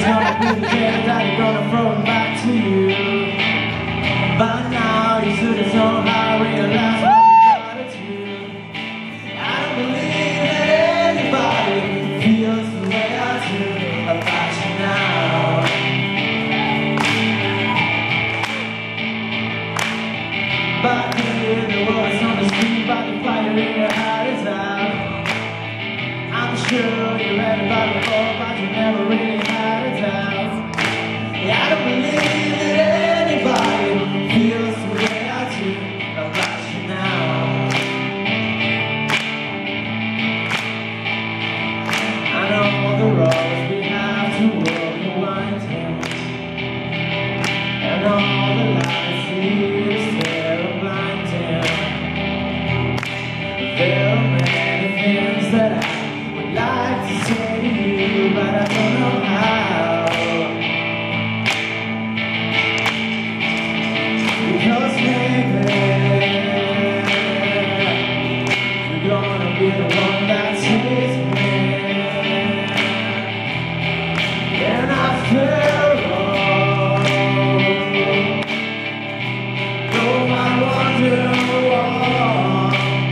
gonna be the day that you're gonna throw it back to you. By now you should have somehow realized what you gotta do. I don't believe that anybody feels the way I do about you now. Back here the words on the street, by the fire in your heart is out. I'm sure you read about it before, but you never really had a doubt. Yeah, I don't believe that anybody feels the way I do about you now. I know the roads we have to walk the winding, and all the lights lead us there are blinding. There are many things that I would like to say to you, but I don't know how. Because maybe you're gonna be the one that takes me. And after all, you're my Wonderwall.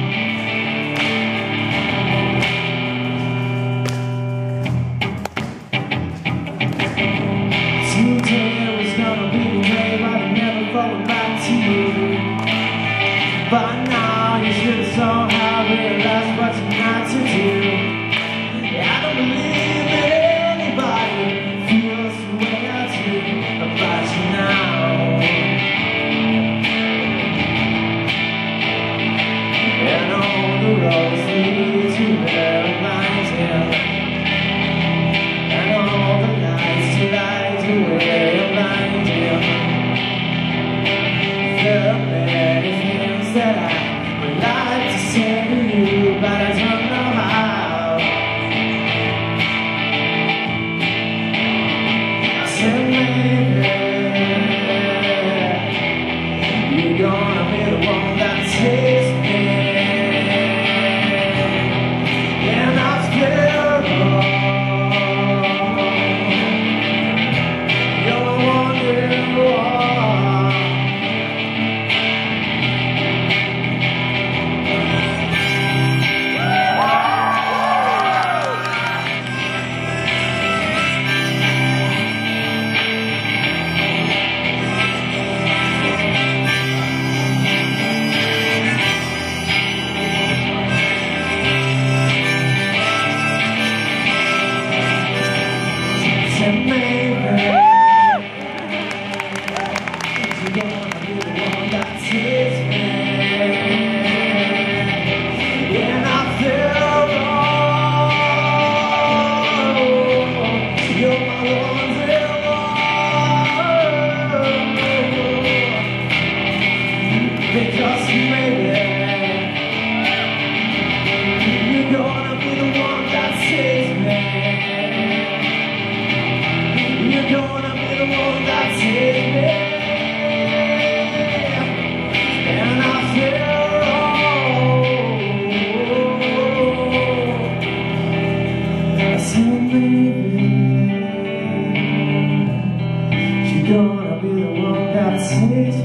Today was gonna be the day, but I'm never going back to you. By now you should have somehow realized what you got to do. Yeah, I don't believe that anybody feels the way I do about you now. And all the roads lead to where I'm blinding, and all the lights to light to where you're blinding. There are many things that I would like to say to you, but I don't know how. I said maybe you're gonna be the one that takes me. And after all, you're a Wonderwall. And maybe you're gonna be the one that takes me. And after all, you're my Wonderwall. Because maybe you're gonna be the one that takes me. You're gonna be the one that takes me. And after all, I said maybe you're gonna be the one that takes me.